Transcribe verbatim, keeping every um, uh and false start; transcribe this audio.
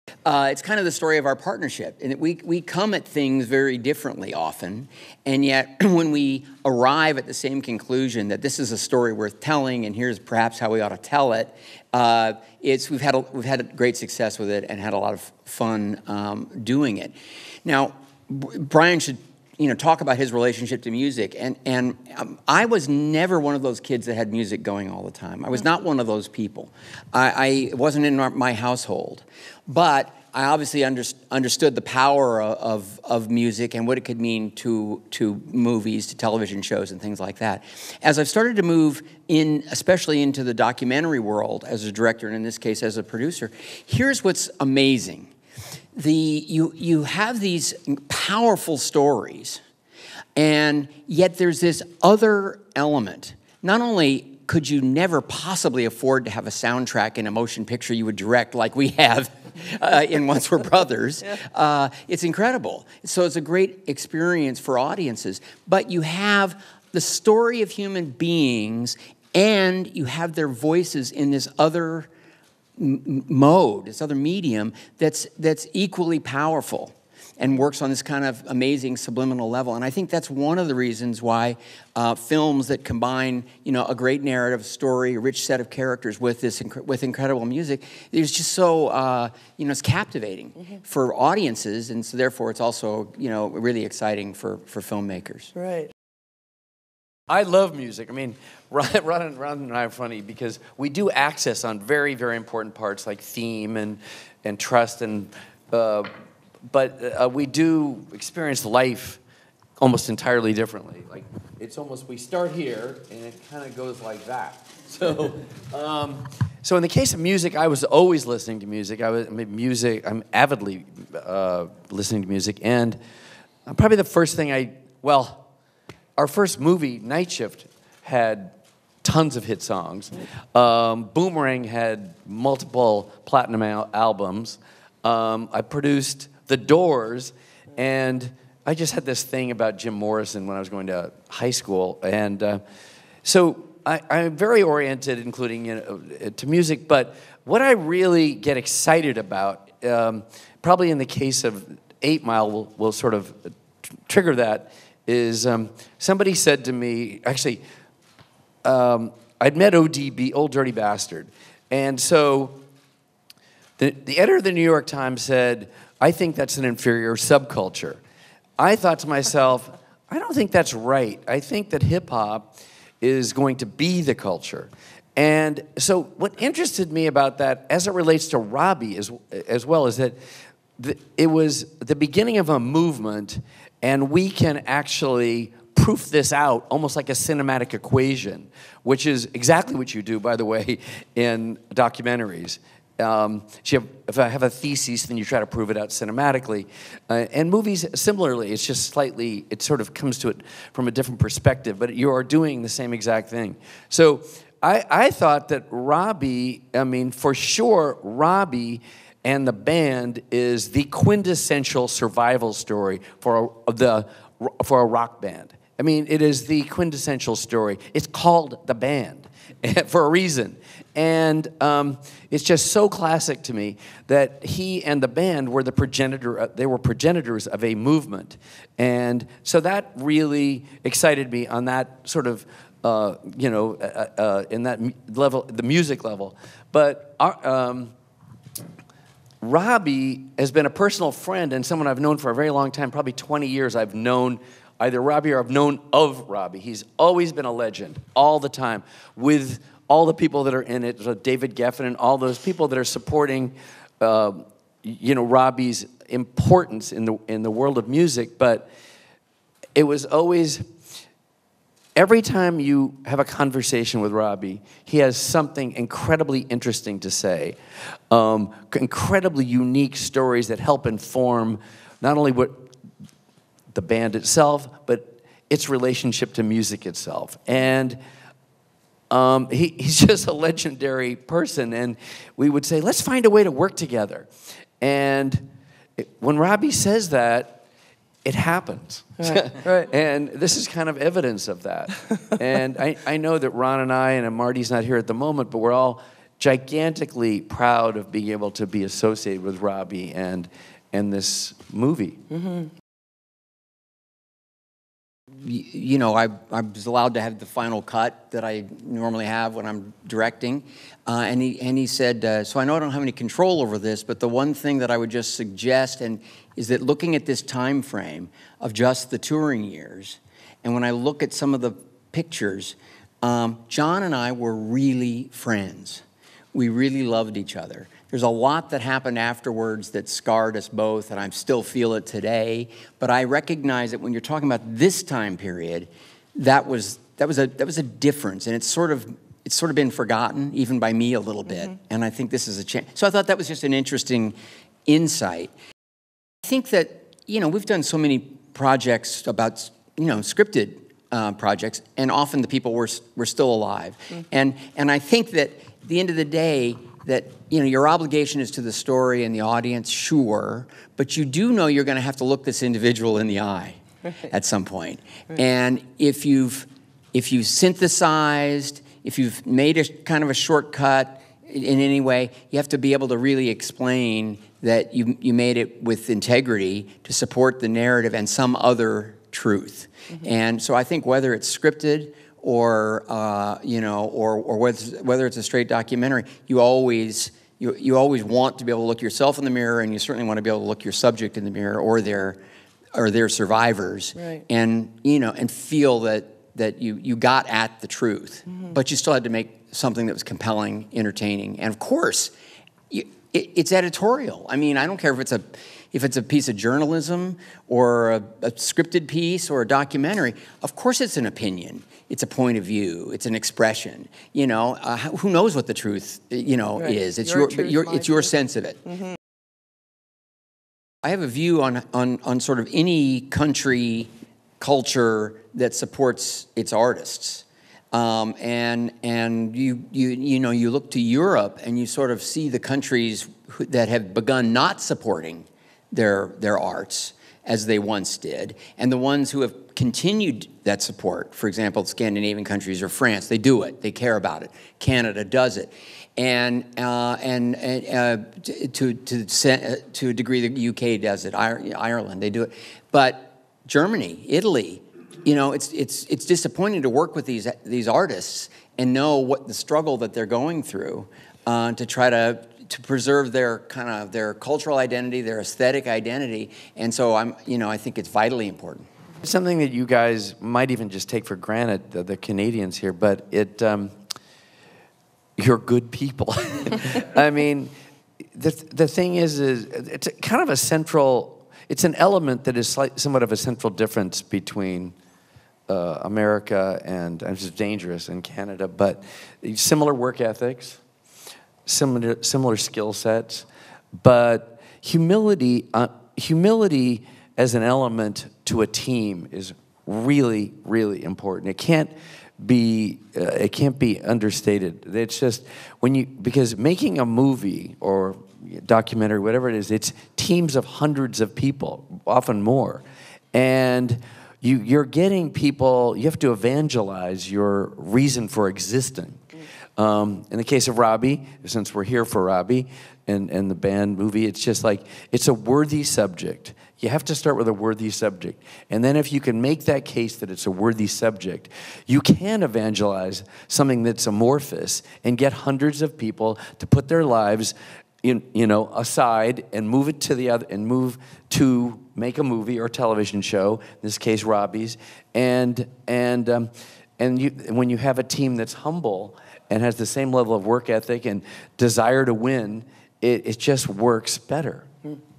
Uh, it's kind of the story of our partnership, and we we come at things very differently often, and yet when we arrive at the same conclusion that this is a story worth telling, and here's perhaps how we ought to tell it, uh, it's we've had a, we've had great success with it and had a lot of fun um, doing it. Now, Brian should you know talk about his relationship to music, and and um, I was never one of those kids that had music going all the time. I was not one of those people. I, I it wasn't in my household. But I obviously under, understood the power of, of music and what it could mean to, to movies, to television shows, and things like that. As I've started to move in, especially into the documentary world as a director, and in this case as a producer, here's what's amazing. The, you, you have these powerful stories, and yet there's this other element. Not only could you never possibly afford to have a soundtrack in a motion picture you would direct like we have uh, in Once Were Brothers. Uh, it's incredible. So it's a great experience for audiences. But you have the story of human beings, and you have their voices in this other m- mode, this other medium that's that's equally powerful and works on this kind of amazing subliminal level. And I think that's one of the reasons why uh, films that combine, you know, a great narrative story, a rich set of characters with this inc- with incredible music, is just so, uh, you know, it's captivating mm-hmm. for audiences, and so therefore it's also, you know, really exciting for, for filmmakers. Right. I love music. I mean, Ron, Ron, Ron and I are funny because we do access on very, very important parts like theme and, and trust and... Uh, But uh, we do experience life almost entirely differently. Like it's almost we start here and it kind of goes like that. So, um, so in the case of music, I was always listening to music. I was I mean, music. I'm avidly uh, listening to music, and probably the first thing I well, our first movie, Night Shift, had tons of hit songs. Um, Boomerang had multiple platinum al- albums. Um, I produced The Doors, and I just had this thing about Jim Morrison when I was going to high school, and uh, so I, I'm very oriented, including you know, to music. But what I really get excited about, um, probably in the case of Eight Mile, will will sort of t- trigger that. Is um, somebody said to me, actually, um, I'd met O D B, Old Dirty Bastard, and so the the editor of the New York Times said, I think that's an inferior subculture. I thought to myself, I don't think that's right. I think that hip-hop is going to be the culture. And so what interested me about that, as it relates to Robbie as, as well, is that the, it was the beginning of a movement, and we can actually proof this out almost like a cinematic equation, which is exactly what you do, by the way, in documentaries. Um, so you have, if I have a thesis, then you try to prove it out cinematically. Uh, and movies, similarly, it's just slightly, it sort of comes to it from a different perspective, but you are doing the same exact thing. So I, I thought that Robbie, I mean, for sure, Robbie and the band is the quintessential survival story for a, the, for a rock band. I mean, it is the quintessential story. It's called The Band for a reason. And um, it's just so classic to me that he and the band were the progenitor, they were progenitors of a movement. And so that really excited me on that sort of, uh, you know, uh, uh, in that level, the music level. But our, um, Robbie has been a personal friend and someone I've known for a very long time, probably twenty years I've known either Robbie or I've known of Robbie. He's always been a legend, all the time, with all the people that are in it, so David Geffen and all those people that are supporting, uh, you know, Robbie's importance in the in the world of music. But it was always, every time you have a conversation with Robbie, he has something incredibly interesting to say, um, incredibly unique stories that help inform not only what the band itself, but its relationship to music itself. And Um, he, he's just a legendary person, and we would say, let's find a way to work together. And it, when Robbie says that, it happens. Right, right. And this is kind of evidence of that. And I, I know that Ron and I, and Marty's not here at the moment, but we're all gigantically proud of being able to be associated with Robbie and and this movie. Mm-hmm. You know, I, I was allowed to have the final cut that I normally have when I'm directing. Uh, and, he, and he said, uh, so I know I don't have any control over this, but the one thing that I would just suggest and is that looking at this time frame of just the touring years, and when I look at some of the pictures, um, John and I were really friends. We really loved each other. There's a lot that happened afterwards that scarred us both, and I still feel it today. But I recognize that when you're talking about this time period, that was that was a that was a difference, and it's sort of it's sort of been forgotten, even by me a little bit. Mm-hmm. And I think this is a chance. So I thought that was just an interesting insight. I think that you know we've done so many projects about you know scripted uh, projects, and often the people were were still alive, mm-hmm. and and I think that at the end of the day, that you know your obligation is to the story and the audience, sure, but you do know you're going to have to look this individual in the eye right. at some point. Right. And if you've if you've synthesized, if you've made a kind of a shortcut in any way, you have to be able to really explain that you you made it with integrity to support the narrative and some other truth. Mm-hmm. And so I think whether it's scripted or uh, you know, or or whether whether it's a straight documentary, you always you you always want to be able to look yourself in the mirror, and you certainly want to be able to look your subject in the mirror or their or their survivors, right. and you know, and feel that that you you got at the truth, mm-hmm. but you still had to make something that was compelling, entertaining, and of course, you, it, it's editorial. I mean, I don't care if it's a if it's a piece of journalism or a, a scripted piece or a documentary. Of course, it's an opinion. It's a point of view. It's an expression. You know, uh, who knows what the truth, you know, right. is? It's your, your, truth, your it's your truth. sense of it. Mm-hmm. I have a view on on on sort of any country culture that supports its artists, um, and and you you you know you look to Europe and you sort of see the countries who, that have begun not supporting their their arts as they once did, and the ones who have continued that support. For example, Scandinavian countries or France, they do it. They care about it. Canada does it, and uh, and, and uh, to to to a degree, the U K does it. Ireland, they do it, but Germany, Italy, you know, it's it's it's disappointing to work with these these artists and know what the struggle that they're going through uh, to try to. to preserve their kind of their cultural identity, their aesthetic identity, and so I'm, you know, I think it's vitally important. Something that you guys might even just take for granted, the, the Canadians here, but it, um, you're good people. I mean, the the thing is, is it's kind of a central, it's an element that is slight, somewhat of a central difference between uh, America and, and it's dangerous, in Canada, but similar work ethics. Similar, similar skill sets, but humility, uh, humility as an element to a team is really, really important. It can't be, uh, it can't be understated. It's just when you because making a movie or documentary, whatever it is, it's teams of hundreds of people, often more, and you you're getting people. You have to evangelize your reason for existing. Um, in the case of Robbie, since we're here for Robbie and, and the band movie, it's just like, it's a worthy subject. You have to start with a worthy subject. And then if you can make that case that it's a worthy subject, you can evangelize something that's amorphous and get hundreds of people to put their lives in, you know, aside and move it to the other, and move to make a movie or television show, in this case, Robbie's. And, and, um, and you, when you have a team that's humble and has the same level of work ethic and desire to win, it, it just works better. Mm.